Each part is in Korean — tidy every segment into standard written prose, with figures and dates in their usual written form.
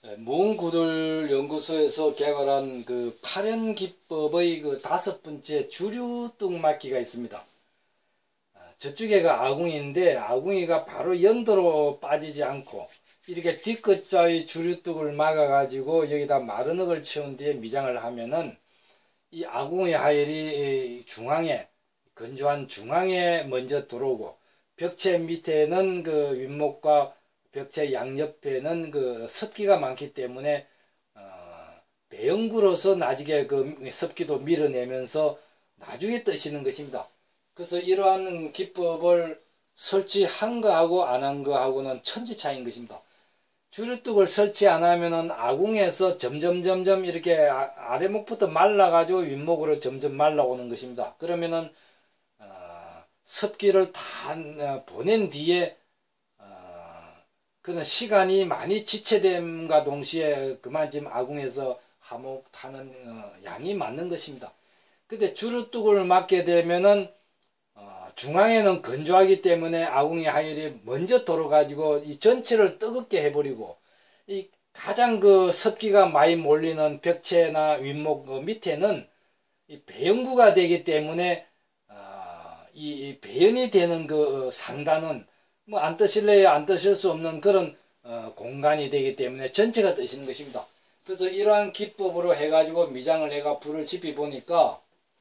무궁구들 연구소에서 개발한 그 파련 기법의 그 5번째 주류뚝 막기가 있습니다. 저쪽에가 아궁이인데 아궁이가 바로 연도로 빠지지 않고 이렇게 뒤끝자의 주류뚝을 막아 가지고 여기다 마르넉을 채운 뒤에 미장을 하면은 이 아궁이 하열이 중앙에 건조한 중앙에 먼저 들어오고 벽체 밑에는 그 윗목과 벽체 양옆에는 그 습기가 많기 때문에 배연구로서 나중에 그 습기도 밀어내면서 나중에 뜨시는 것입니다. 그래서 이러한 기법을 설치한 거하고 안 한 거하고는 천지 차이인 것입니다. 주류뚝을 설치 안 하면은 아궁에서 점점 이렇게 아래목부터 말라가지고 윗목으로 점점 말라오는 것입니다. 그러면은 습기를 다 보낸 뒤에 그런 시간이 많이 지체됨과 동시에 그만 지금 아궁에서 하목 타는 양이 맞는 것입니다. 근데 주류뚝을 맞게 되면은 중앙에는 건조하기 때문에 아궁이 하열이 먼저 돌아가지고 이 전체를 뜨겁게 해버리고 이 가장 그 습기가 많이 몰리는 벽체나 윗목 밑에는 이 배연구가 되기 때문에 이 배연이 되는 그 상단은 뭐 안 뜨실래야 안 뜨실 수 없는 그런 공간이 되기 때문에 전체가 뜨시는 것입니다. 그래서 이러한 기법으로 해가지고 미장을 해가 불을 지피 보니까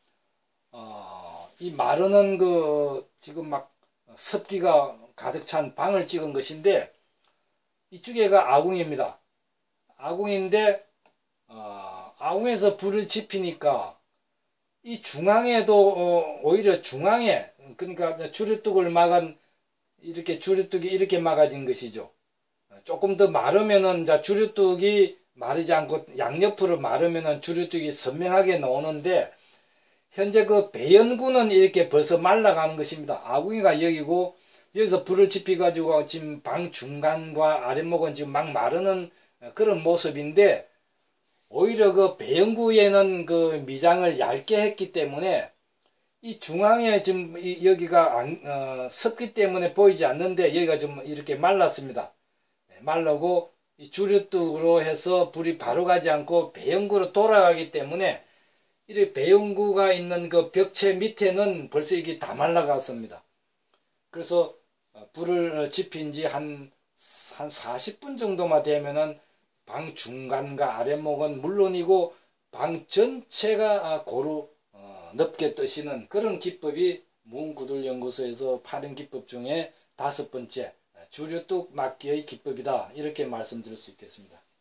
이 마르는 그 지금 막 습기가 가득 찬 방을 찍은 것인데 이쪽에가 아궁입니다. 아궁인데 아궁에서 불을 지피니까 이 중앙에도 오히려 중앙에 그러니까 주류뚝을 막은 이렇게 주류뚝이 이렇게 막아진 것이죠. 조금 더 마르면은 자 주류뚝이 마르지 않고 양옆으로 마르면은 주류뚝이 선명하게 나오는데 현재 그 배연구는 이렇게 벌써 말라가는 것입니다. 아궁이가 여기고 여기서 불을 지피 가지고 지금 방 중간과 아랫목은 지금 막 마르는 그런 모습인데 오히려 그 배연구에는 그 미장을 얇게 했기 때문에 이 중앙에 지금 여기가 습기 때문에 보이지 않는데 여기가 좀 이렇게 말랐습니다. 말라고 이 주류뚝으로 해서 불이 바로 가지 않고 배연구로 돌아가기 때문에 이렇게 배연구가 있는 그 벽체 밑에는 벌써 이게 다 말라갔습니다. 그래서 불을 지핀 지 한 40분 정도만 되면은 방 중간과 아랫목은 물론이고 방 전체가 고루 넓게 뜨시는 그런 기법이 무궁구들연구소에서 파련 기법 중에 5번째 주류뚝 막기의 기법이다. 이렇게 말씀드릴 수 있겠습니다.